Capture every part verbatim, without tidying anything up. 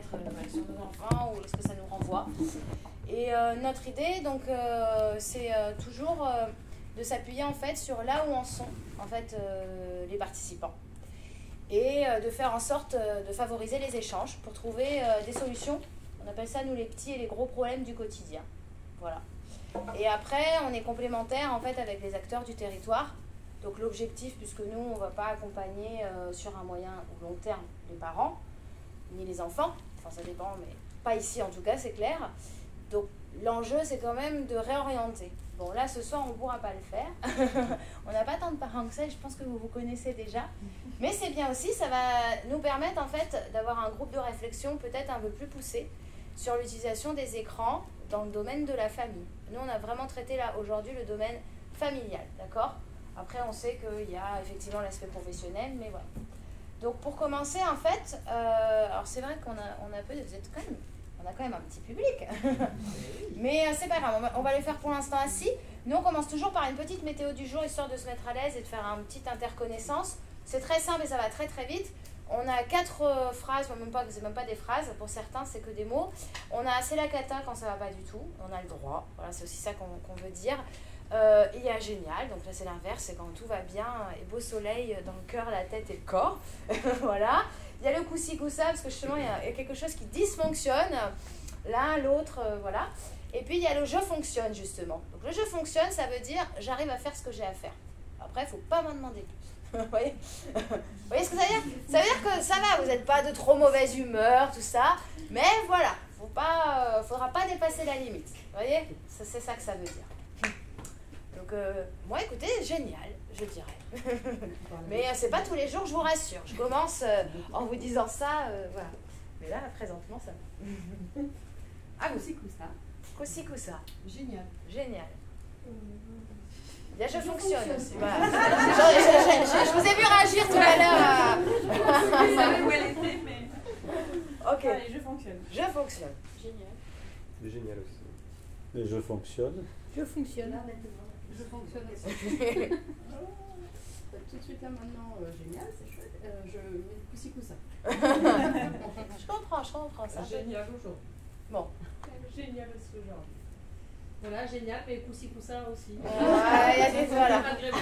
mettre euh, sur nos enfants ou est-ce que ça nous renvoie. Et euh, notre idée, donc, euh, c'est euh, toujours euh, de s'appuyer en fait sur là où en sont en fait euh, les participants et euh, de faire en sorte euh, de favoriser les échanges pour trouver euh, des solutions. On appelle ça nous les petits et les gros problèmes du quotidien. Voilà. Et après, on est complémentaire en fait avec les acteurs du territoire. Donc l'objectif, puisque nous, on ne va pas accompagner euh, sur un moyen ou long terme les parents, ni les enfants, enfin ça dépend, mais pas ici en tout cas, c'est clair. Donc l'enjeu, c'est quand même de réorienter. Bon, là, ce soir, on ne pourra pas le faire. On n'a pas tant de parents que ça, je pense que vous vous connaissez déjà. Mais c'est bien aussi, ça va nous permettre en fait d'avoir un groupe de réflexion peut-être un peu plus poussé sur l'utilisation des écrans dans le domaine de la famille. Nous, on a vraiment traité là aujourd'hui le domaine familial, d'accord ? Après, on sait qu'il y a effectivement l'aspect professionnel, mais voilà. Donc, pour commencer, en fait, euh, alors c'est vrai qu'on a, on a peu, vous êtes quand même, on a quand même un petit public, mais euh, c'est pas grave, on va, on va le faire pour l'instant assis. Nous, on commence toujours par une petite météo du jour, histoire de se mettre à l'aise et de faire une petite interconnaissance. C'est très simple et ça va très très vite. On a quatre euh, phrases, même pas, c'est même pas des phrases, pour certains c'est que des mots. On a assez la cata quand ça va pas du tout, on a le droit, voilà, c'est aussi ça qu'on qu'on veut dire. Euh, il y a génial, donc là c'est l'inverse, c'est quand tout va bien et beau soleil dans le cœur, la tête et le corps. Voilà. Il y a le coussi coussa parce que justement il y, a, il y a quelque chose qui dysfonctionne, l'un, l'autre, euh, voilà. Et puis il y a le je fonctionne justement. Donc le je fonctionne, ça veut dire j'arrive à faire ce que j'ai à faire. Après, il ne faut pas m'en demander plus. Vous voyez, vous voyez ce que ça veut dire? Ça veut dire que ça va, vous n'êtes pas de trop mauvaise humeur, tout ça, mais voilà, il ne faudra pas dépasser la limite. Vous voyez, c'est ça que ça veut dire. Donc, euh, moi, écoutez, génial, je dirais. Mais euh, c'est pas tous les jours, je vous rassure. Je commence euh, en vous disant ça, euh, voilà. Mais là, présentement, ça va. Ah, vous, ça. Coussi coussa. Génial. Génial. Là, je, je fonctionne, fonctionne aussi. Voilà. je, je, je, je vous ai vu réagir tout à l'heure. Je savais où elle était, mais. Ok. Allez, je fonctionne. Je fonctionne. Génial. C'est génial aussi. Et je fonctionne. Je fonctionne. Là, maintenant. Je fonctionne aussi. Tout de suite là maintenant, euh, génial, c'est chouette. Euh, je mets coussi coussa. Je comprends, je comprends ça. Génial aujourd'hui. Bon. Génial aussi aujourd'hui. Voilà, génial, mais coussi coussa aussi. Ouais, il y a des voilà.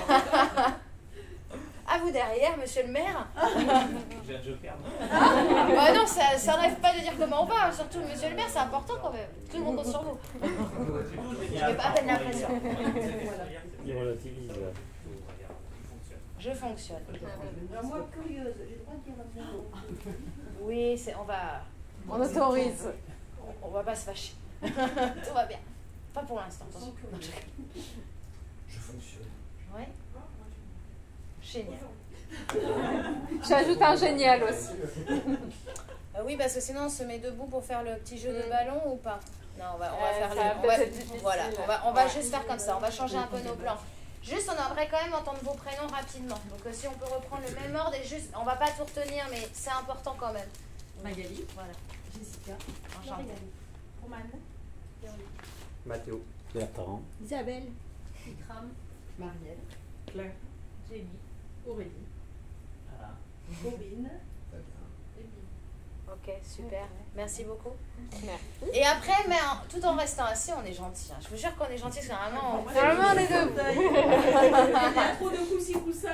À vous derrière, monsieur le maire. J'ai un joker. Bah non, ça, ça rêve pas de dire comment on va, surtout le monsieur le maire, c'est important quand même. Tout le monde compte sur vous. Je mets pas à peine la pression. Il relativise. Je fonctionne. Alors moi, curieuse, j'ai le droit de dire un mot. Oui, c'est, on va... On autorise. On, on va pas se fâcher. Tout va bien. Pas pour l'instant. Je fonctionne. Ouais. Génial. J'ajoute un génial aussi. Euh, oui, parce que sinon on se met debout pour faire le petit jeu de ballon ou pas? Non, on va, on va euh, faire ça le... va on va, peut-être difficile. voilà, on va, on va Ouais. juste faire comme ça, on va changer un peu nos plans. Juste, on aimerait quand même entendre vos prénoms rapidement. Donc euh, si on peut reprendre le même ordre et juste, on va pas tout retenir, mais c'est important quand même. Magali. Voilà. Jessica. Enchantée. Romane. Mathéo. Bertrand. Isabelle. Ikram. Marielle. Claire. Jenny. Aurélie. Corinne. Ok, super. Merci beaucoup. Merci. Et après, mais en- tout en restant assis, on est gentil. Hein. Je vous jure qu'on est gentil, parce que normalement, on... Normalement, on est debout. Il y a trop de coussi coussa.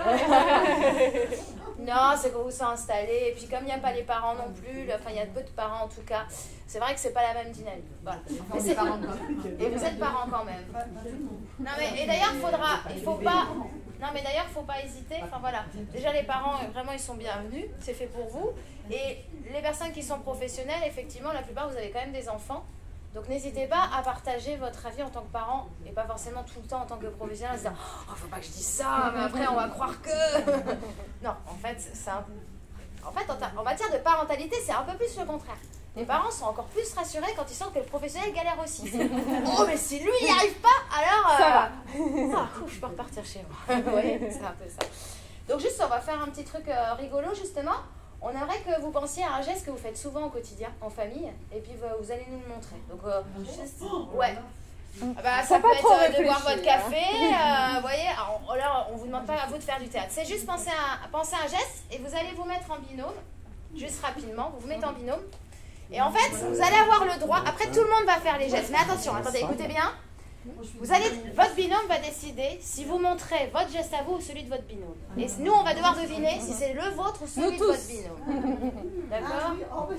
Non, c'est qu'on vous s'est installé. Et puis comme il n'y a pas les parents non plus, le- enfin il y a peu de parents en tout cas, c'est vrai que c'est pas la même dynamique. Voilà. Mais c'est- Et vous êtes parents quand même. Non mais et d'ailleurs faudra, il faut pas. Non mais d'ailleurs faut pas hésiter. Enfin voilà. Déjà les parents euh, vraiment ils sont bienvenus, c'est fait pour vous. Et les personnes qui sont professionnelles, effectivement la plupart vous avez quand même des enfants. Donc n'hésitez pas à partager votre avis en tant que parent et pas forcément tout le temps en tant que professionnel en se disant oh faut pas que je dise ça mais après on va croire que non en fait c'est un... en fait en, ta- en matière de parentalité c'est un peu plus le contraire. Les parents sont encore plus rassurés quand ils sentent que le professionnel galère aussi. Oh mais si lui n'y arrive pas alors Ça euh, va. ah, ouf, je peux repartir chez moi. Vous voyez, c'est un peu ça. Donc juste on va faire un petit truc euh, rigolo justement. On aimerait que vous pensiez à un geste que vous faites souvent au quotidien, en famille, et puis vous, vous allez nous le montrer. Donc, euh, ouais. Ah bah, ça Faut peut pas être trop euh, de boire réfléchir, votre café, euh, vous voyez. Alors, on- là, on vous demande pas à vous de faire du théâtre. C'est juste penser à, penser à un geste, et vous allez vous mettre en binôme, juste rapidement. Vous vous mettez en binôme, Et en fait, vous allez avoir le droit, après tout le monde va faire les gestes, mais attention, attendez, écoutez bien. Vous allez, votre binôme va décider si vous montrez votre geste à vous ou celui de votre binôme. Et nous, on va devoir deviner si c'est le vôtre ou celui de votre binôme. D'accord?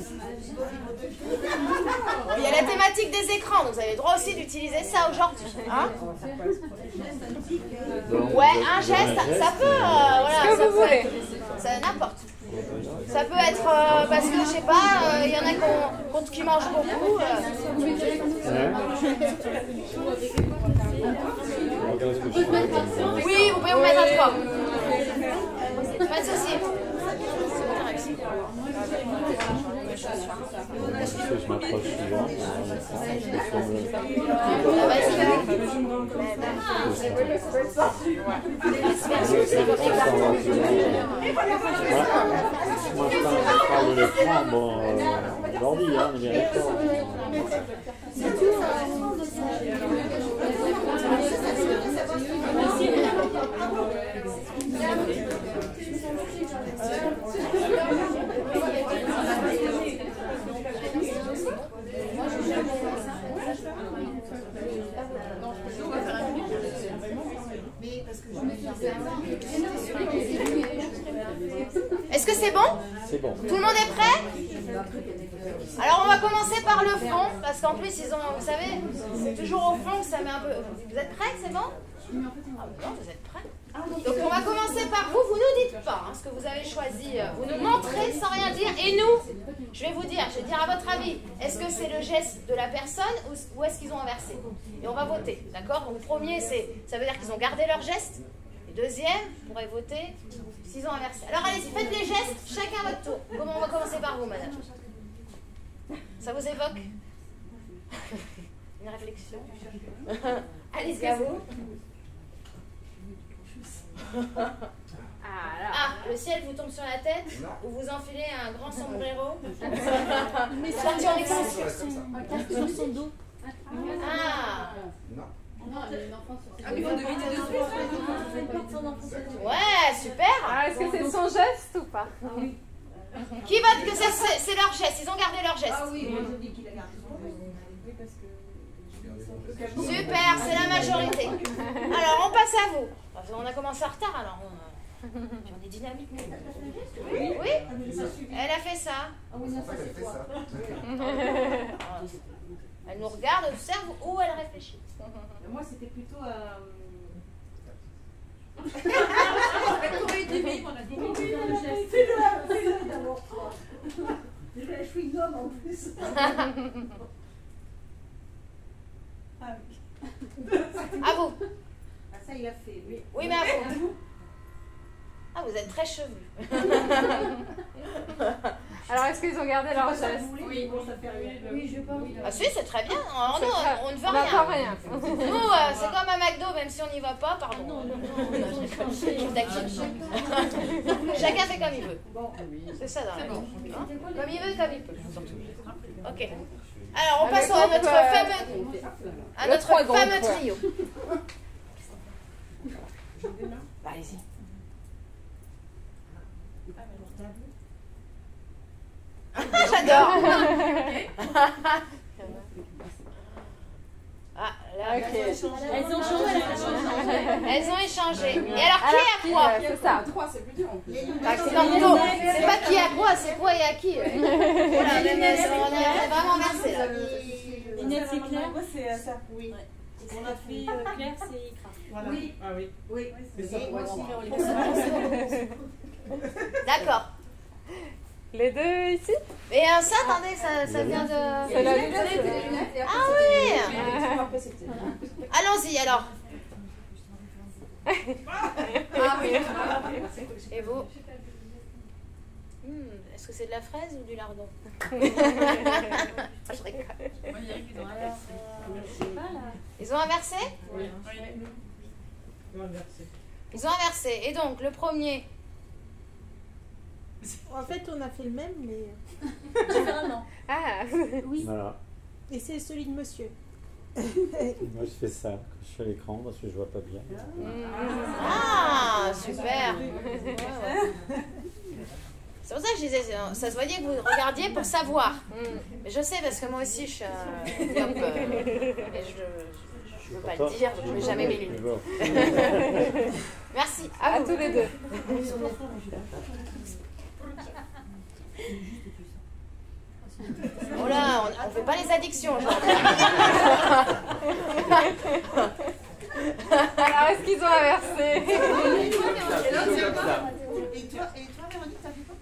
Il y a la thématique des écrans, donc vous avez le droit aussi d'utiliser ça aujourd'hui. Hein? Ouais, un geste, ça peut... Euh, voilà, Ce que ça vous peut voulez. être- ça n'importe. Ça peut être euh, parce que, je sais pas, il euh, y en a qu'on, qu'on, qui mangent beaucoup. Euh. Oui, vous pouvez vous mettre à trois. Pas de souci. Je m'approche souvent. Moi, je parle de l'écran, bon, euh, l'ordi, hein, on est bien d'accord. Est-ce que c'est bon? C'est bon. Tout le monde est prêt? Alors on va commencer par le fond, parce qu'en plus ils ont, vous savez, c'est toujours au fond que ça met un peu... Vous êtes prêts? C'est bon? Ah non, vous êtes prêts? Donc on va commencer par vous, vous nous dites pas hein, ce que vous avez choisi, vous nous montrez sans rien dire, et nous, je vais vous dire, je vais dire à votre avis, est-ce que c'est le geste de la personne ou, ou est-ce qu'ils ont inversé? Et on va voter, d'accord? Donc premier, c'est, ça veut dire qu'ils ont gardé leur geste, et deuxième, vous pourrez voter s'ils ont inversé. Alors allez-y, faites les gestes, chacun à votre tour. Comment on va commencer par vous, madame? Ça vous évoque une réflexion? Allez-y, à vous. Ah, le ciel vous tombe sur la tête ou vous enfilez un grand sombrero? Mais ça tient en extension. un casque sur son dos. Ah, Ah, mais il faut deviner de suite. ouais, super. Ah, est-ce que c'est son geste ou pas? Qui vote que c'est, c'est, c'est leur geste? Ils ont gardé leur geste. Ah oui, moi je dis qu'il a gardé son geste. Super, c'est la majorité. Alors, on passe à vous. On a commencé en retard, alors on, puis on est dynamique. Oui, oui. Elle a fait ça. Elle nous regarde, observe ou elle réfléchit. Moi c'était plutôt... Euh... Fais-le d'abord. Je suis une homme en plus. À vous. Ah, ça il a fait, oui. Oui, mais à vous. Ah, vous êtes très cheveux. Alors, est-ce qu'ils ont gardé leur geste? Oui, bon, ça fait rien. Oui, je veux pas. Ah si, c'est très bien. Alors, nous, on, on ne veut On n'a rien. pas rien. Nous, euh, c'est comme à McDo, même si on n'y va pas, pardon. Non, non, Chacun fait comme il veut. Bon, oui. C'est ça dans la vie. Hein, comme il veut, comme il peut, surtout. Ok. Ah, Alors, on Avec passe à notre, notre euh, fameux, à le notre trois groupes. fameux trio. Bah, allez-y. J'adore. Ah, là. Ok. Elles ont changé. Elles ont échangé. Et alors, Alors, qui a quoi? euh, c'est ça. Trois, c'est plus dur en plus. Bah, c'est non, plutôt, c'est pas qui a quoi, c'est quoi et à qui. Voilà, même, euh, on est vraiment inversé là. Inès, c'est clair. Moi, c'est ça. Oui. On a fait euh, Claire, c'est Ikra. Voilà. Oui. Ah oui. Oui. C'est ça. Moi aussi, Moi. on les D'accord. Les deux ici? Et euh, ça, attendez, ça, ça vient de... C'est la Ah oui. Allons-y alors. Ah oui. Et vous? Hmm, est-ce que c'est de la fraise ou du lardon? Je rigole. Ils ont inversé? Oui. Ils ont inversé. Et donc, le premier... En fait, on a fait le même, mais... Différemment. Ah, Oui, Voilà. et c'est celui de monsieur. Moi, je fais ça quand je suis à l'écran parce que je vois pas bien. Ah, super. C'est pour ça que je disais, ça se voyait que vous regardiez pour savoir. Mais je sais, parce que moi aussi, je suis un myope, euh, mais je ne veux pas le dire, donc je ne mets jamais mes limites. Merci, à, À vous. tous les deux. Oh là, on ne fait pas les addictions, genre. Alors, est-ce qu'ils ont inversé? Et toi, et toi, Véronique, t'as fait quoi?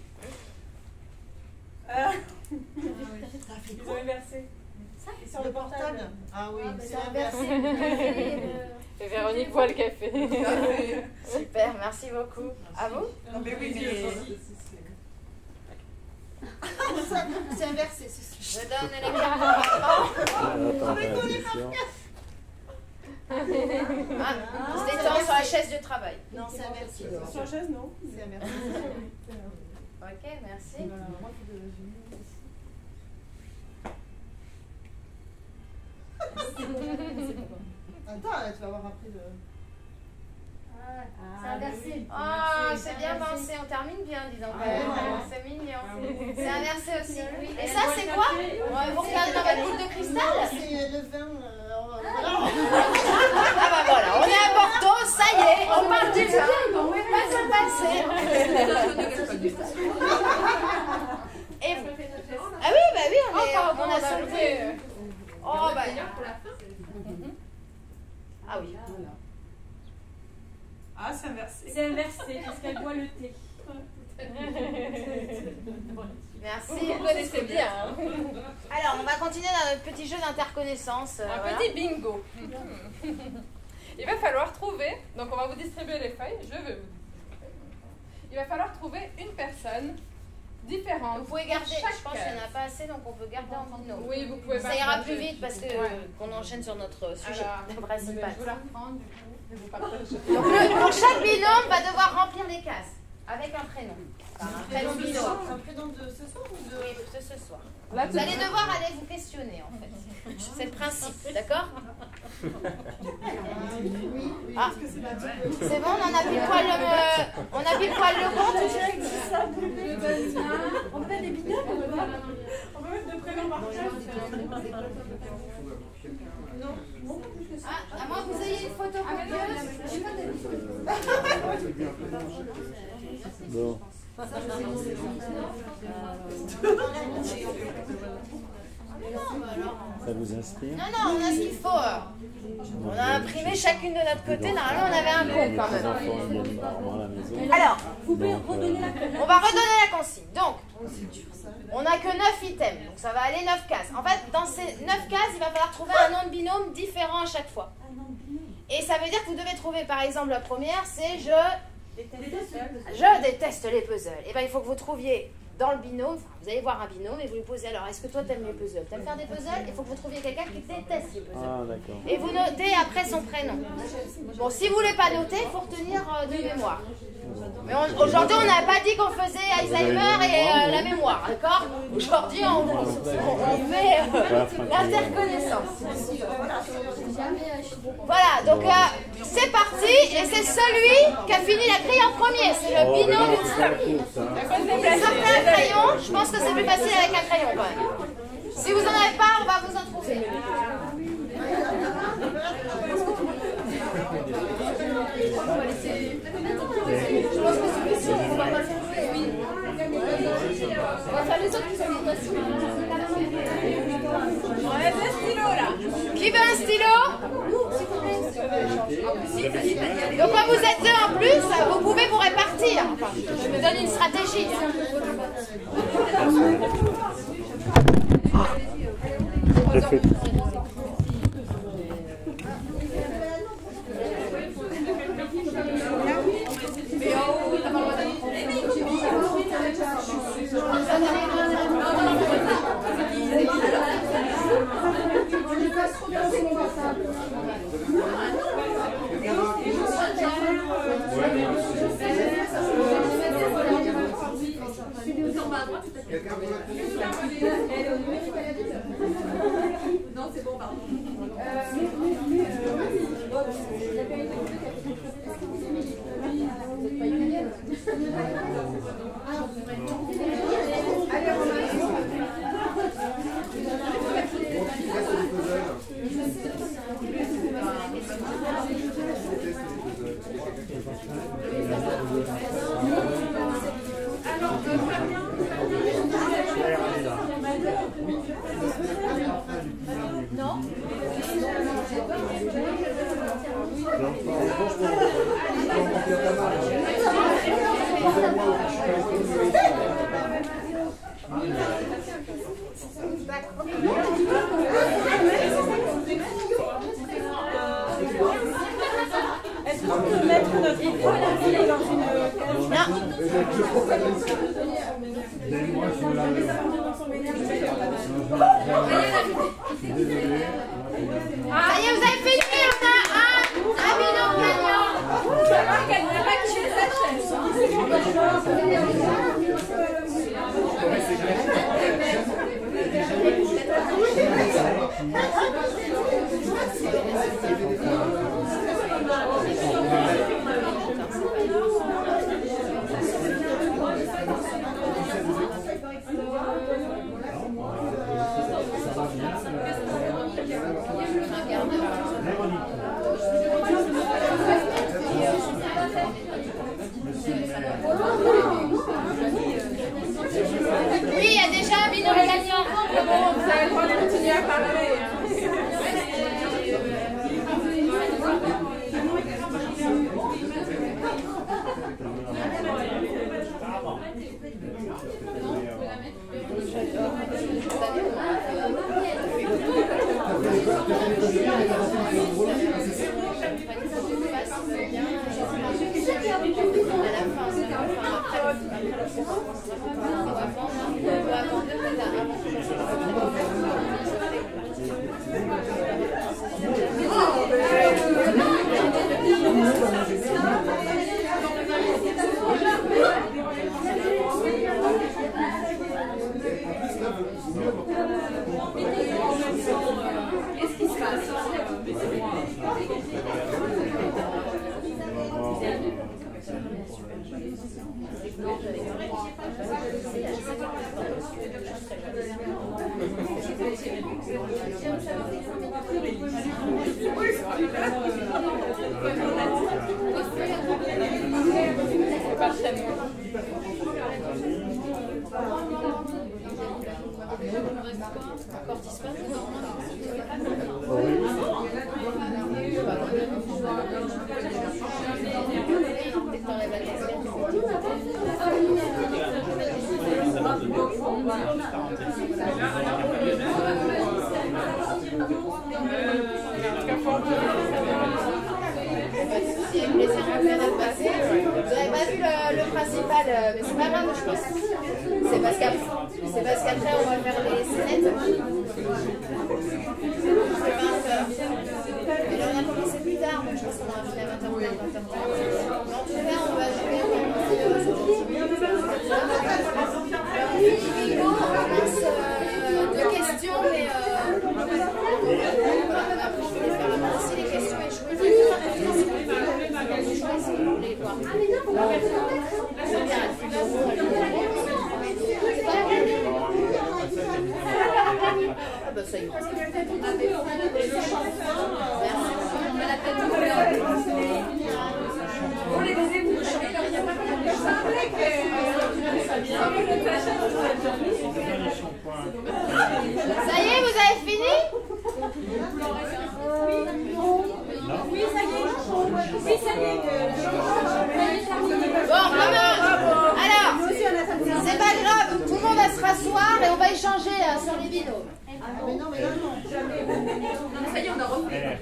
Euh, T'as fait Ils quoi? ont inversé. Et sur le portable. Ah oui, Ah, bah, c'est c'est inversé. Et Véronique boit le café. Super, merci beaucoup. À vous? Non, mais oui, mais. C'est inversé, c'est ça. Je donne les cartes maintenant. Ah, attends, attention. Ah, on se détend sur la chaise de travail. Non, c'est inversé. Sur la chaise, non? C'est inversé. Ok, merci. Attends, tu vas voir après le... C'est inversé. Ah, c'est bien pensé, on termine bien, disons. Ah ouais. C'est mignon. C'est inversé aussi. Et Et ça, c'est quoi? Vous regardez dans votre boule de cristal? C'est le vin... euh, voilà. Ah bah voilà, on est à Bordeaux, ça y est, on parle du vin, on ne peut pas se passer. Et vous? Ah oui, bah oui, on, est, pardon, on a on a sauté. Oh bah. Ah oui. Ah, c'est inversé. C'est inversé, parce qu'elle boit le thé. Merci. Vous connaissez bien. Hein. Alors, on va continuer dans notre petit jeu d'interconnaissance. euh, Un voilà. petit bingo. Il va falloir trouver, donc on va vous distribuer les feuilles, je vais vous distribuer. Il va falloir trouver une personne différente. Vous pouvez garder, Chaque je pense qu'il n'y en a pas assez, donc on peut garder en binôme. Oui, vous pouvez Ça ira partager. plus vite parce que Ouais. qu'on enchaîne sur notre sujet Alors, principal. je vais vous la reprendre du coup et vous partager. Donc le, pour chaque binôme va devoir remplir les cases avec un prénom. Enfin, un prénom Un binôme. prénom de ce soir ou de... Oui, de ce soir. Là, Vous allez devoir aller vous questionner en fait. C'est le principe, d'accord? Ah, c'est bon, on en a pile poil le, on a pile poil le compte. On peut mettre des binômes, on peut pas. On peut mettre deux prénoms par case. Ah, à moins que vous ayez une photo copieuse. Bon. Ça vous inspire? Non, non, on a ce qu'il faut. On a imprimé chacune de notre côté. Normalement, on avait un compte quand Les même. enfants viennent rarement à la maison. Alors, Vous pouvez Donc, redonner euh, la on va redonner la consigne. Donc, on n'a que neuf items. Donc, ça va aller neuf cases. En fait, dans ces neuf cases, il va falloir trouver un nom de binôme différent à chaque fois. Et ça veut dire que vous devez trouver, par exemple, la première, c'est je, je déteste les puzzles. Et bien, il faut que vous trouviez dans le binôme, enfin, vous allez voir un binôme et vous lui posez alors, est-ce que toi t'aimes les puzzles? T'aimes faire des puzzles? Il faut que vous trouviez quelqu'un qui déteste les puzzles. Ah, d'accord. Et vous notez après son prénom. Bon, si vous ne voulez pas noter, il faut retenir euh, de mémoire. Mais on- aujourd'hui, on n'a pas dit qu'on faisait Alzheimer et euh, la mémoire, d'accord? Aujourd'hui, on, on- on fait euh, l'interconnaissance. Voilà, donc euh, c'est parti, et c'est celui qui a fini la grille en premier. C'est le Oh, mais binôme non, du c'est pas court, ça. Sortez un crayon, je pense que c'est plus facile avec un crayon quand même. Si vous n'en avez pas, on va vous en trouver. On va faire les autres qui sont en notation. On a deux stylos là. Qui veut un stylo? Donc quand vous êtes deux en plus, vous pouvez vous répartir. Enfin, je me donne une stratégie. J'ai fait. Non, c'est bon, pardon. Non. Est-ce qu'on peut mettre notre enfant dans une cage? Ça y est, vous avez fini, on a un Avino gagnant. Ça va qu'elle n'a pas tué sa chaise. Oui, il y a déjà un Avino gagnant. Bon, vous avez le droit de continuer à parler. Qu'est-ce qui se passe? Vous n'avez pas vu le, le principal, mais c'est pas grave, je pense. C'est parce qu'après, c'est parce qu'après on va faire les scénettes. Et là on a commencé plus tard, donc je pense qu'on aura fini à vingt heures trente, vingt heures trente. Mais en tout cas, on va jouer euh, deux questions, mais euh, après je vais les faire aussi les questions et jouer. Si vous voulez voir. Ah bah ça y est. Ça y est, vous avez fini? Oui, ça y est. Oui, ça y est. Bon, vraiment. Alors, c'est pas grave, tout le monde va se rasseoir et on va échanger euh, sur les binômes. Ça y est, on a repris.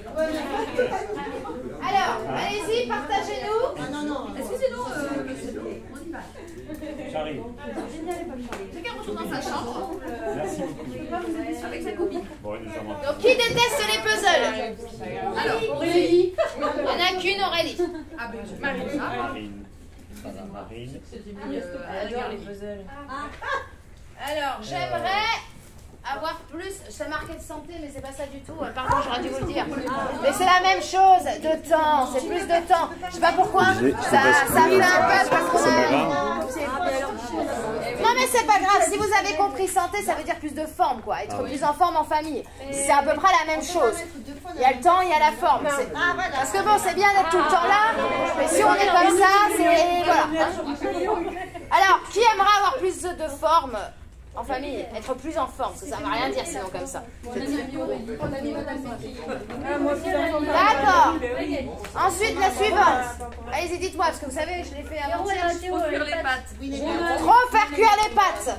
Alors, allez-y, partagez-nous. Non, non, non. Excusez-nous, euh, on y va. J'arrive. Chacun retourne dans sa chambre. Merci beaucoup. Avec sa copine. Bon, légèrement. Donc, qui déteste les puzzles? Alors, Aurélie. Il n'y en a qu'une, Aurélie. ah ben, Marina. Marine. Ça va, Marine. Elle adore les puzzles. Alors, j'aimerais avoir plus. Ça marquait de santé, mais c'est pas ça du tout. Pardon, j'aurais dû vous le dire. Mais c'est la même chose, de temps. C'est plus de temps. Je sais pas pourquoi. Ça, ça fait un peu parce qu'on a. Non, mais c'est pas grave. Si vous avez compris santé, ça veut dire plus de forme, quoi. Être plus en forme en famille. C'est à peu près la même chose. Il y a le temps, il y a la forme. Parce que bon, c'est bien d'être tout le temps là. Mais si on est comme ça, c'est. Voilà. Alors, qui aimerait avoir plus de forme En famille, être plus en forme, parce que ça ne va rien dire sinon comme ça. D'accord. Ensuite, la suivante. Allez-y, dites-moi, parce que vous savez, je l'ai fait avant. Trop cuire les pâtes. Trop faire cuire les pâtes.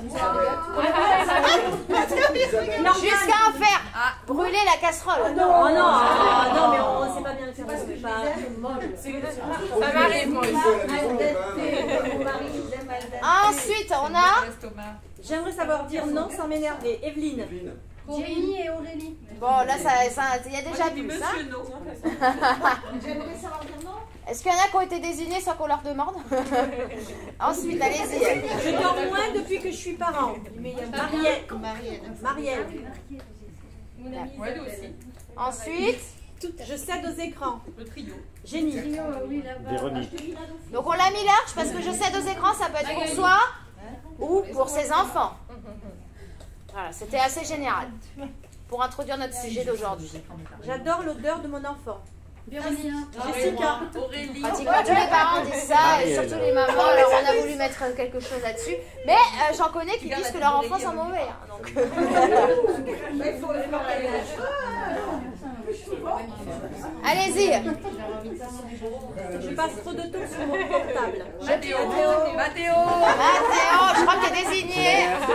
Jusqu'à en faire brûler la casserole. Oh non, oh non, mais on ne sait pas bien le faire. Ça m'arrive, moi aussi. Ensuite, on a... J'aimerais savoir dire non sans m'énerver. Evelyne. Jérémy et Aurélie. Bon, là, ça, ça, il y a déjà plus. Hein. J'aimerais savoir dire non. Est-ce qu'il y en a qui ont été désignés sans qu'on leur demande? Ensuite, allez-y. Je dors moins depuis que je suis parent. Marielle. Marielle. Ouais, nous aussi. Ensuite, Je cède aux écrans. Le trio. Génie. Véronique. donc on l'a mis large parce que je cède aux écrans, ça peut être pour soi ou pour ses enfants. Voilà, c'était assez général pour introduire notre sujet d'aujourd'hui. J'adore l'odeur de mon enfant. Jessica. Aurélie. Pratiquement tous les parents disent ça, et surtout les mamans. Alors on a voulu mettre quelque chose là-dessus. Mais euh, j'en connais qui disent que leurs enfants sont mauvais. Hein, donc. Allez-y. Je passe trop de temps sur mon portable. Mathéo. Mathéo. Mathéo, je crois que t'es désigné.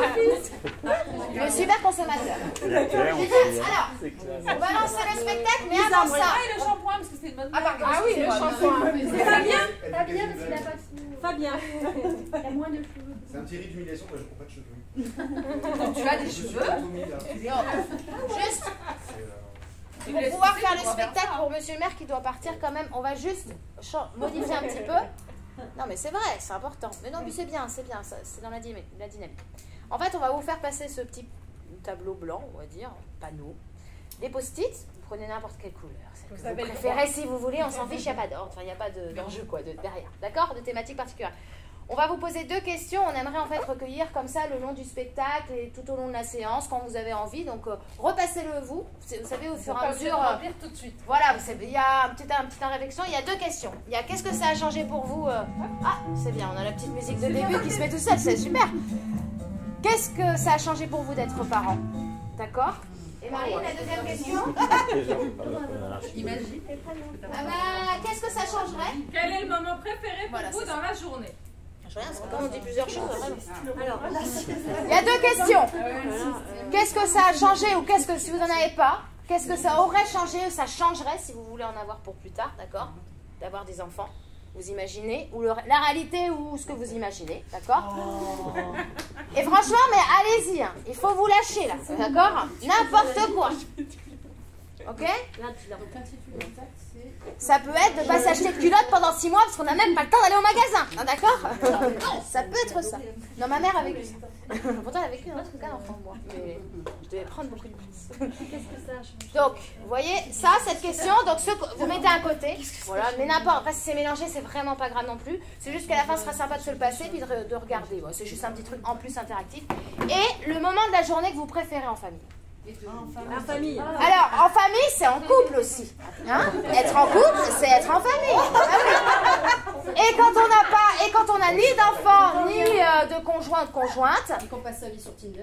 Le super consommateur. La Claire aussi. Alors, on va lancer le spectacle, mais avant ça. Ah, et le shampoing, parce que c'est une bonne Ah, pardon, ah oui, le shampoing. Fabien. Fabien, parce qu'il n'a pas de cheveux. Fabien. Il a moins de cheveux. C'est un petit rite d'humiliation, moi je prends pas de cheveux. Tu as des cheveux. Juste pour pouvoir faire le spectacle pour Monsieur le maire qui doit partir quand même, on va juste modifier un petit peu. Non mais c'est vrai, c'est important. Mais non, mais c'est bien, c'est bien, c'est dans la, dy la dynamique. En fait, on va vous faire passer ce petit tableau blanc, on va dire, panneau. Des post-it, vous prenez n'importe quelle couleur. Celle que vous préférez si vous voulez, on s'en fiche, il n'y a pas d'ordre, enfin il n'y a pas d'enjeu quoi, de, derrière. D'accord? De thématique particulière. On va vous poser deux questions, on aimerait en fait recueillir comme ça le long du spectacle et tout au long de la séance quand vous avez envie. Donc euh, repassez-le vous, vous savez au fur et à mesure. Euh, tout de suite. voilà, vous savez, il y a un petit, un petit réflexion, il y a deux questions. Il y a qu'est-ce que ça a changé pour vous euh, Ah, c'est bien, on a la petite musique de début qui se met tout seul, c'est super. Qu'est-ce que ça a changé pour vous d'être parent? D'accord? Et Marie, la deuxième question. Imagine. Ah bah, qu'est-ce que ça changerait? Quel est le moment préféré pour Voilà, vous ça. dans la journée? Je regarde, parce que comme on dit plusieurs choses, vraiment. Alors, Il y a deux questions. Qu'est-ce que ça a changé ou qu'est-ce que si vous n'en avez pas, qu'est-ce que ça aurait changé ou ça changerait si vous voulez en avoir pour plus tard, d'accord? D'avoir des enfants, vous imaginez, ou le, la réalité ou ce que vous imaginez, d'accord? Et franchement, mais allez-y, hein, il faut vous lâcher là, d'accord? N'importe quoi. Ok? Ça peut être de ne pas s'acheter de culottes pendant six mois parce qu'on n'a même pas le temps d'aller au magasin. Non, d'accord? Ça peut être ça. Non, ma mère a vécu ça. Pourtant, elle a vécu un autre cas d'enfant, moi. Mais je devais prendre beaucoup de place. Donc, vous voyez, ça, cette question, donc ce, vous mettez à côté. Voilà, mais n'importe. Après, si c'est mélangé, c'est vraiment pas grave non plus. C'est juste qu'à la fin, ce sera sympa de se le passer puis de, de regarder. Voilà, c'est juste un petit truc en plus interactif. Et le moment de la journée que vous préférez en famille. en famille. Alors, en famille, c'est en couple aussi. Hein? Être en couple, c'est être en famille. Ah oui. Et quand on n'a pas, et quand on n'a ni d'enfant, ni euh, de conjoint de conjointe. Et qu'on passe sa vie sur Tinder.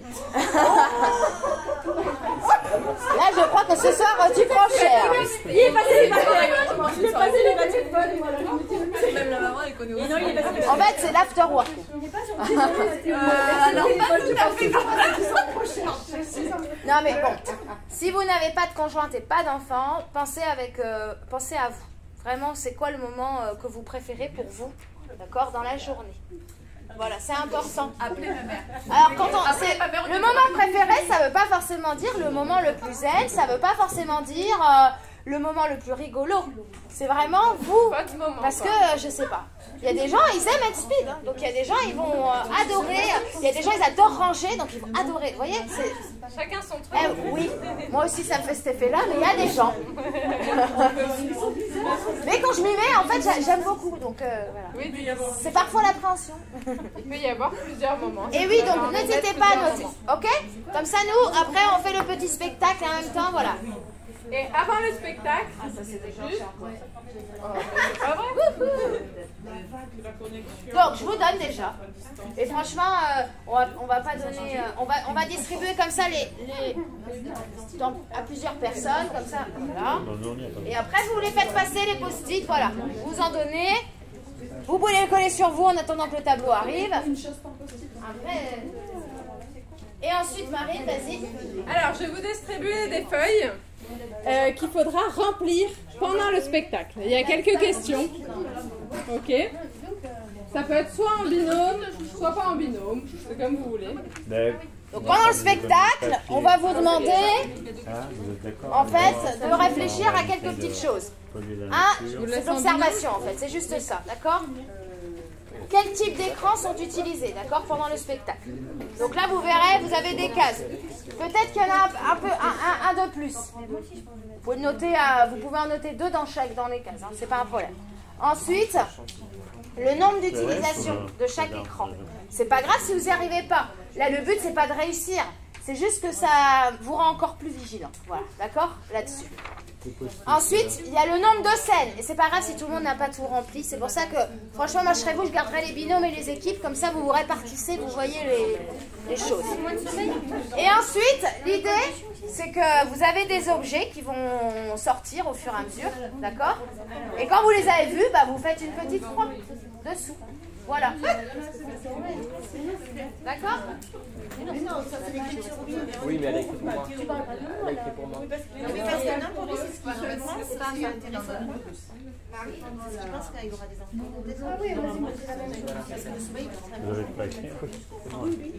Là, je crois que ce soir, tu prends cher. Il est passé les batailles. Il est passé les batailles. Même la maman, elle connaît aussi. En fait, c'est l'afterwork. Alors, pas tout à fait comme Non, mais bon, si vous n'avez pas de conjointe et pas d'enfant, pensez, avec, euh, pensez à vous. Vraiment, c'est quoi le moment euh, que vous préférez pour vous, d'accord, dans la journée. Voilà, c'est important. Appelez ma mère. Alors, quand on, c'est, le moment préféré, ça ne veut pas forcément dire le moment le plus zen, ça ne veut pas forcément dire euh, le moment le plus rigolo. C'est vraiment vous. Parce que, euh, je sais pas, il y a des gens, ils aiment être speed. Hein, donc, il y a des gens, ils vont euh, adorer. Il y a des gens, ils adorent ranger, donc ils vont adorer. Vous voyez, c'est... Chacun son truc. Eh, oui, moi aussi, ça me fait cet effet-là, mais il y a des gens. Mais quand je m'y mets, en fait, j'aime beaucoup. Donc, euh, voilà. Oui, c'est parfois l'appréhension. il peut y avoir plusieurs moments. Et oui, donc n'hésitez pas à noter. Ok? Comme ça, nous, après, on fait le petit spectacle et en même temps, voilà. Et avant le spectacle, Ah, ça c'est déclenché juste... encore. Oh, c'est pas vrai. Donc, je vous donne déjà. Et franchement, euh, on, va, on va pas donner. euh, on, va, on va distribuer comme ça les, les dans- à plusieurs personnes, comme ça. Voilà. Non, non, il n'y a pas de- Et après, vous les faites passer les post-it. Voilà. Vous en donnez. Vous pouvez les coller sur vous en attendant que le tableau arrive. Après. euh, Et ensuite, Marine, vas-y. Alors, je vais vous distribuer des feuilles euh, qu'il faudra remplir pendant le spectacle. Il y a quelques questions. Ok. Ça peut être soit en binôme, soit pas en binôme. C'est comme vous voulez. Mais- Donc, pendant le spectacle, on va vous demander, Ah, vous êtes d'accord? en fait, de réfléchir à quelques petites choses. Un, c'est de l'observation en fait, c'est juste ça, d'accord? Quel type d'écran sont utilisés, d'accord, pendant le spectacle? Donc là, vous verrez, vous avez des cases. Peut-être qu'il y en a un, un peu, un, un, un de plus. Vous pouvez, noter, à- vous pouvez en noter deux dans chaque, dans les cases, hein, c'est pas un problème. Ensuite, le nombre d'utilisations de chaque écran. C'est pas grave si vous n'y arrivez pas. Là, le but, c'est pas de réussir. C'est juste que ça vous rend encore plus vigilant. Voilà, d'accord? Là-dessus. Ensuite, il y a le nombre de scènes. Et c'est pas grave si tout le monde n'a pas tout rempli. C'est pour ça que, franchement, moi, je serais vous, je garderais les binômes et les équipes. Comme ça, vous vous répartissez, vous voyez les, les choses. Et ensuite, l'idée, c'est que vous avez des objets qui vont sortir au fur et à mesure. D'accord? Et quand vous les avez vus, bah, vous faites une petite croix dessous. Voilà. D'accord? Oui, mais elle a écrit pour moi. Elle a écrit pour moi. Mais parce que n'importe ce qui se passe, c'est pas intéressant. Marie, je pense qu'il y aura des enfants. Ah oui, vas-y, moi c'est la même chose. Parce que le sommeil, Vous avez pas écrit?